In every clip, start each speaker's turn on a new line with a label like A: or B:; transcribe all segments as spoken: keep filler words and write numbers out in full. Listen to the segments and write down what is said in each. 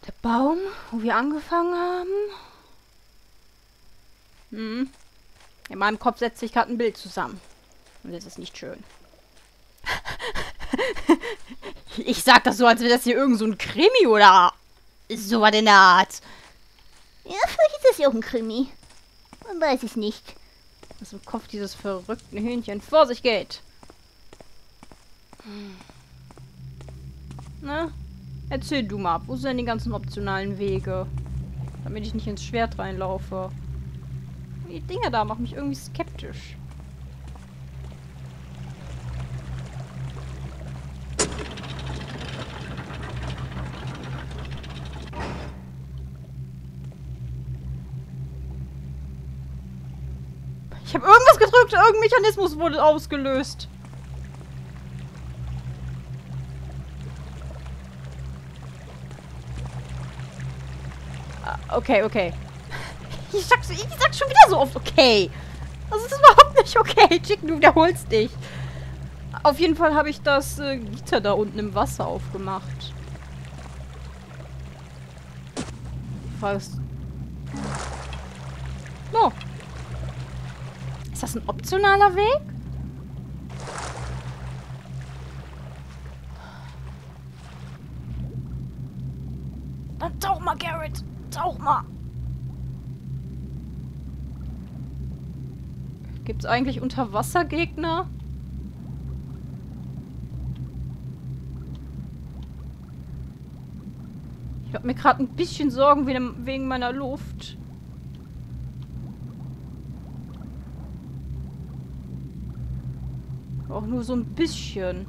A: Der Baum, wo wir angefangen haben? Hm. In meinem Kopf setzt sich gerade ein Bild zusammen. Und das ist nicht schön. Ich sag das so, als wäre das hier irgend so ein Krimi oder so was in der Art.
B: Ja, vielleicht ist das ja auch ein Krimi. Man weiß es nicht.
A: Was im Kopf dieses verrückten Hühnchen vor sich geht. Na, erzähl du mal, wo sind denn die ganzen optionalen Wege? Damit ich nicht ins Schwert reinlaufe. Die Dinger da machen mich irgendwie skeptisch. Ich habe irgendwas gedrückt, irgendein Mechanismus wurde ausgelöst. Ah, okay, okay. Ich sag, ich sag schon wieder so oft okay. Das ist überhaupt nicht okay. Chicken, du wiederholst dich. Auf jeden Fall habe ich das äh, Gitter da unten im Wasser aufgemacht. Was? Oh. Ist das ein optionaler Weg? Dann tauch mal, Garrett. Tauch mal. Gibt's eigentlich Unterwassergegner? Ich hab mir gerade ein bisschen Sorgen wegen meiner Luft. Auch nur so ein bisschen.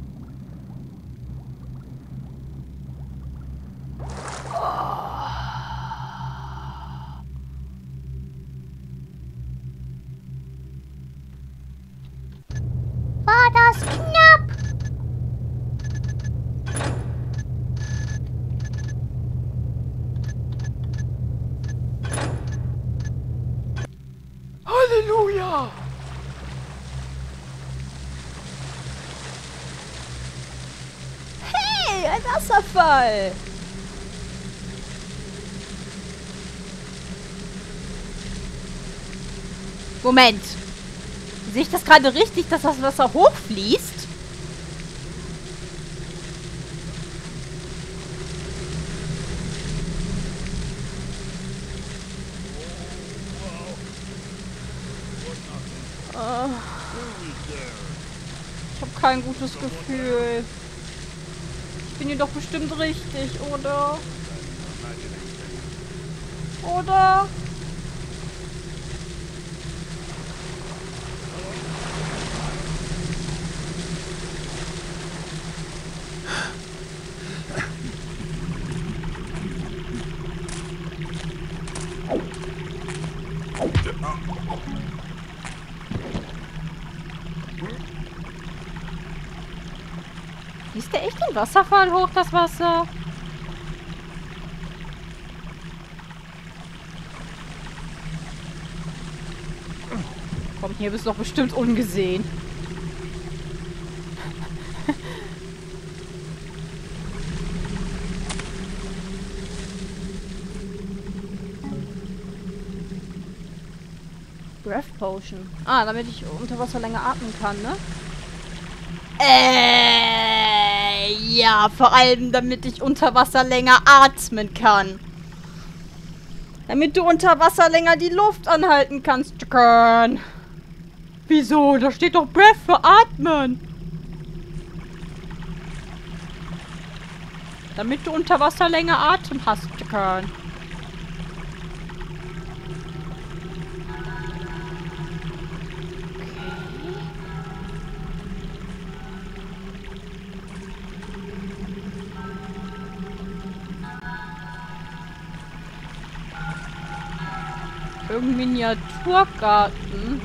B: War das knapp?
A: Halleluja! Hey, ein Wasserfall! Moment. Sehe ich das gerade richtig, dass das Wasser hochfließt? Uh, ich habe kein gutes Gefühl. Ich bin hier doch bestimmt richtig, oder? Oder? Fließt der echt den Wasserfall hoch, das Wasser? Komm, hier bist du doch bestimmt ungesehen. Breath Potion. Ah, damit ich unter Wasser länger atmen kann, ne? Äh, ja, vor allem damit ich unter Wasser länger atmen kann. Damit du unter Wasser länger die Luft anhalten kannst, Chicken. Wieso? Da steht doch Breath für atmen. Damit du unter Wasser länger Atem hast, Chicken. Irgendein Miniaturgarten.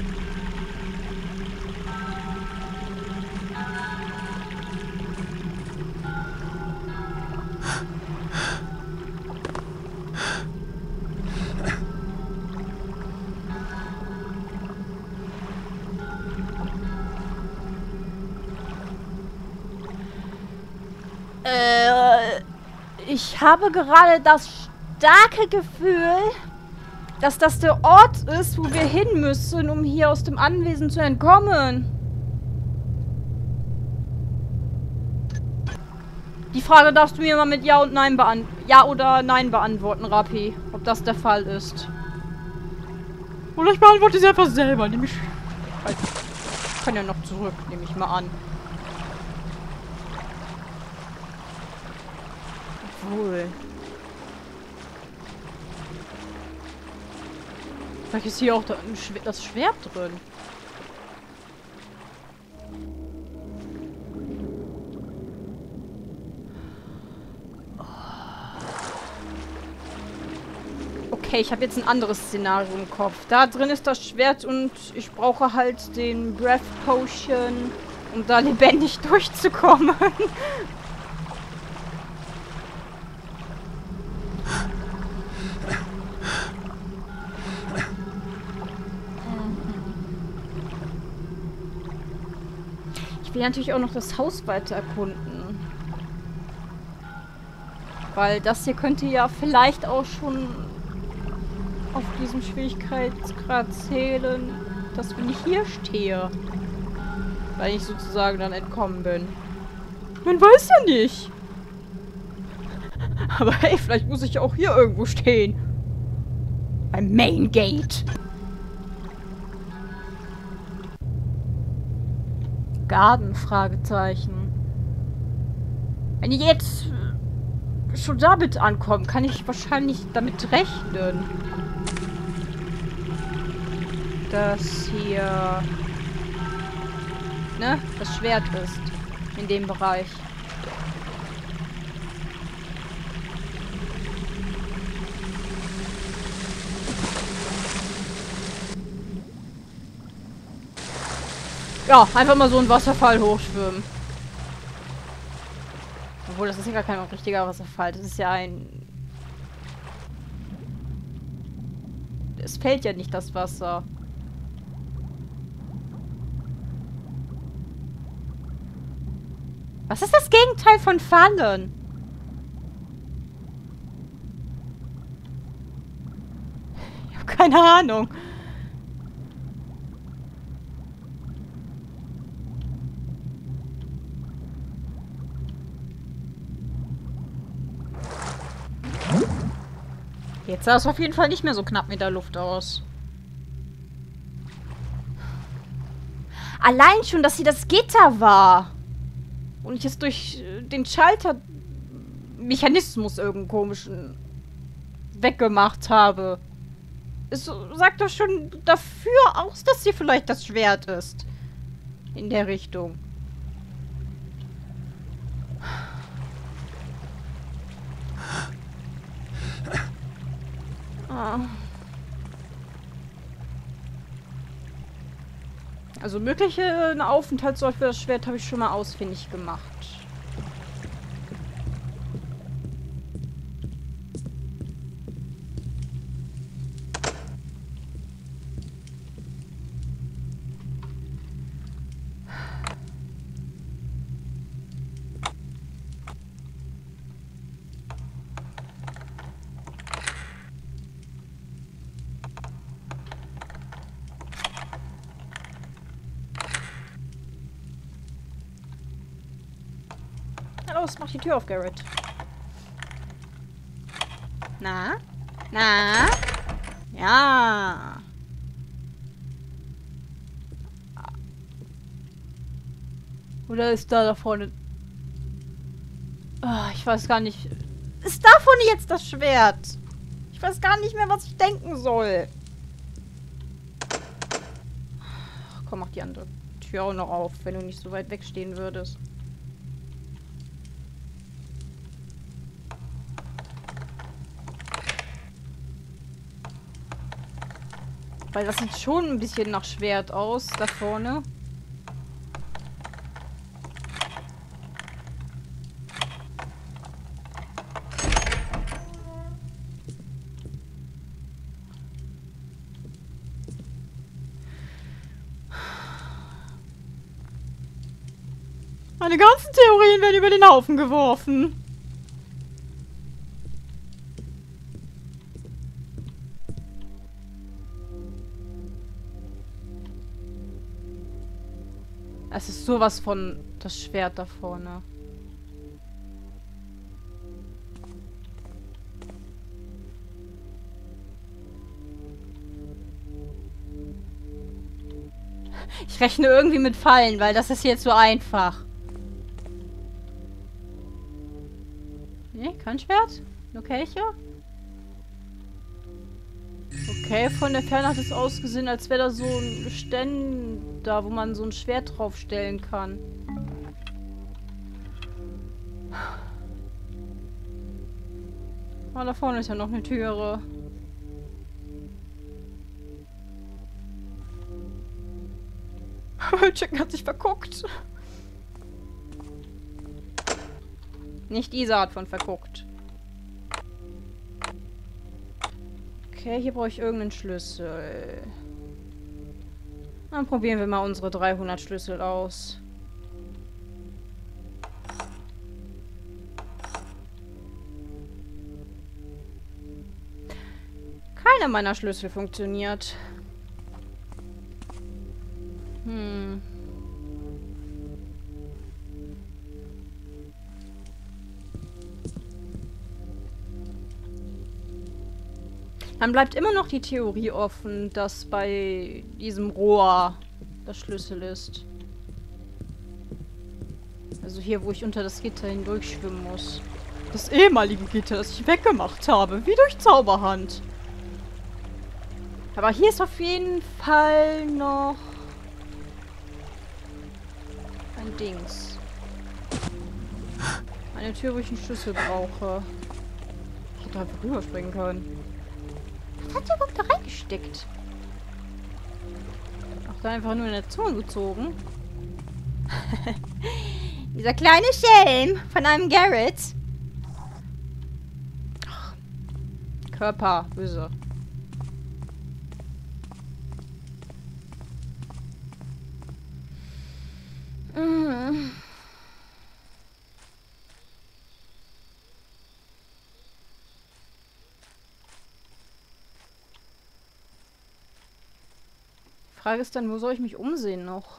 A: Äh, Ich habe gerade das starke Gefühl, dass das der Ort ist, wo wir hin müssen, um hier aus dem Anwesen zu entkommen. Die Frage darfst du mir mal mit Ja und Nein beantworten. Ja oder Nein beantworten, Rappi. Ob das der Fall ist. Oder ich beantworte sie einfach selber. Nämlich. Ich kann ja noch zurück, nehme ich mal an. Obwohl. Vielleicht ist hier auch da ein Schwer das Schwert drin. Okay, ich habe jetzt ein anderes Szenario im Kopf. Da drin ist das Schwert und ich brauche halt den Breath Potion, um da lebendig durchzukommen. Ich will natürlich auch noch das Haus weiter erkunden. Weil das hier könnte ja vielleicht auch schon auf diesem Schwierigkeitsgrad zählen, dass wenn ich hier stehe, weil ich sozusagen dann entkommen bin. Man weiß ja nicht. Aber hey, vielleicht muss ich auch hier irgendwo stehen. Beim Main Gate. Garten, Fragezeichen. Wenn ich jetzt schon damit ankomme, kann ich wahrscheinlich damit rechnen, dass hier ne, das Schwert ist in dem Bereich. Ja, einfach mal so einen Wasserfall hochschwimmen. Obwohl, das ist ja gar kein richtiger Wasserfall. Das ist ja ein... Es fällt ja nicht das Wasser. Was ist das Gegenteil von Fallen? Ich habe keine Ahnung. Jetzt sah es auf jeden Fall nicht mehr so knapp mit der Luft aus. Allein schon, dass hier das Gitter war. Und ich es durch den Schaltermechanismus irgendeinen komischen weggemacht habe. Es sagt doch schon dafür aus, dass hier vielleicht das Schwert ist. In der Richtung. Ah. Also mögliche Aufenthaltsort für das Schwert habe ich schon mal ausfindig gemacht. Los, mach die Tür auf, Garrett. Na? Na? Ja. Oder ist da da vorne... Oh, ich weiß gar nicht... Ist da vorne jetzt das Schwert? Ich weiß gar nicht mehr, was ich denken soll. Ach, komm, mach die andere Tür auch noch auf, wenn du nicht so weit wegstehen würdest. Weil das sieht schon ein bisschen nach Schwert aus, da vorne. Meine ganzen Theorien werden über den Haufen geworfen. Es ist sowas von das Schwert da vorne. Ich rechne irgendwie mit Fallen, weil das ist jetzt so einfach. Nee, kein Schwert? Nur Kelche? Okay, von der Ferne hat es ausgesehen, als wäre da so ein Ständer, wo man so ein Schwert draufstellen kann. Ah, da vorne ist ja noch eine Türe. Chicken hat sich verguckt. Nicht diese Art von verguckt. Okay, hier brauche ich irgendeinen Schlüssel. Dann probieren wir mal unsere dreihundert Schlüssel aus. Keiner meiner Schlüssel funktioniert. Hm. Dann bleibt immer noch die Theorie offen, dass bei diesem Rohr das Schlüssel ist. Also hier, wo ich unter das Gitter hindurch schwimmen muss. Das ehemalige Gitter, das ich weggemacht habe, wie durch Zauberhand. Aber hier ist auf jeden Fall noch ein Dings. Eine Tür, wo ich einen Schlüssel brauche. Ich hätte einfach rüberspringen können. Was hat sie überhaupt da reingesteckt? Ach, da einfach nur in der Zunge gezogen. Dieser kleine Schelm von einem Garrett. Ach, Körper, böse. Mm. Die Frage ist dann, wo soll ich mich umsehen noch?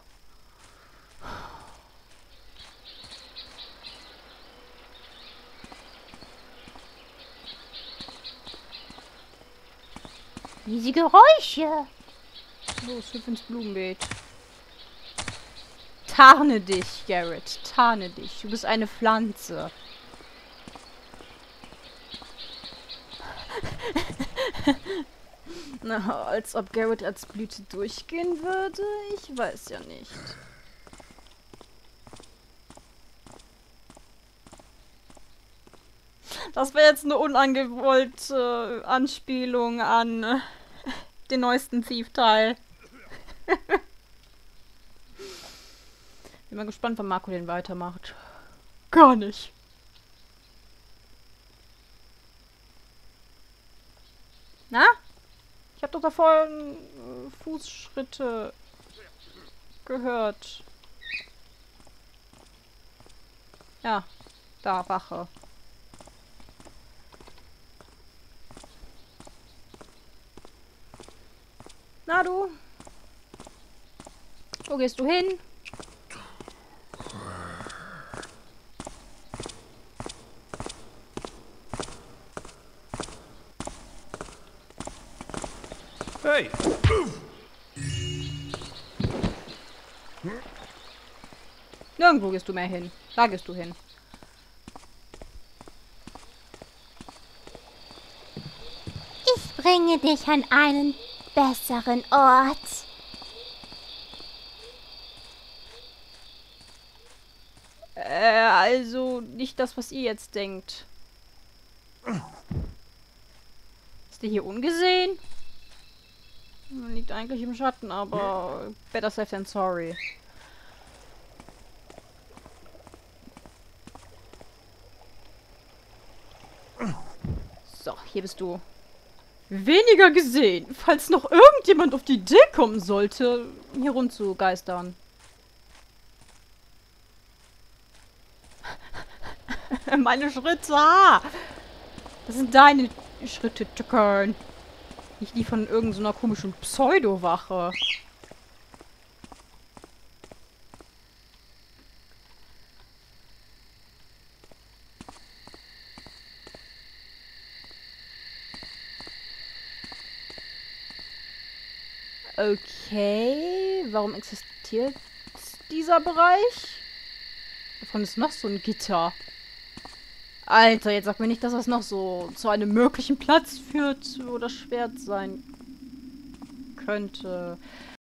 B: Diese Geräusche.
A: Los, hüpf ins Blumenbeet. Tarne dich, Garrett. Tarne dich. Du bist eine Pflanze. Na, als ob Garrett als Blüte durchgehen würde? Ich weiß ja nicht. Das wäre jetzt eine unangewollte Anspielung an äh, den neuesten Thief-Teil. Bin mal gespannt, wann Marco den weitermacht. Gar nicht. Na? Ich habe doch davor äh, Fußschritte gehört. Ja, da, Wache. Na du? Wo gehst du hin?
C: Hey!
A: Nirgendwo gehst du mehr hin. Da gehst du hin.
B: Ich bringe dich an einen besseren Ort.
A: Äh, also nicht das, was ihr jetzt denkt. Ist der hier ungesehen? Liegt eigentlich im Schatten, aber better safe than sorry. So, hier bist du. Weniger gesehen, falls noch irgendjemand auf die Idee kommen sollte, hier rund zu geistern. Meine Schritte! Ah! Das sind deine Schritte, Chicken. Nicht die von irgendeiner so komischen Pseudo-Wache. Okay, warum existiert dieser Bereich? Davon ist noch so ein Gitter. Alter, jetzt sag mir nicht, dass das noch so zu einem möglichen Platz führt, wo das Schwert sein könnte.